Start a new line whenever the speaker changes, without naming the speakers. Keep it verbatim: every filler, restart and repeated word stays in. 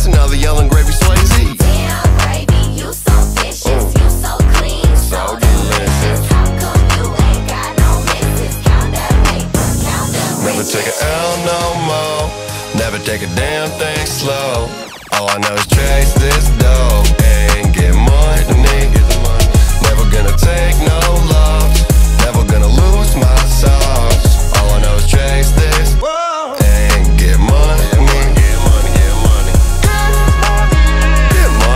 and now they're yelling gravy Swayze.
Damn, gravy, you so vicious,
Mm.
you so clean, so
So
delicious.
delicious.
How come you ain't got no misses? Count that paper, count them
Never take
riches.
an L no more. Never take a damn thing slow. All I know is Trey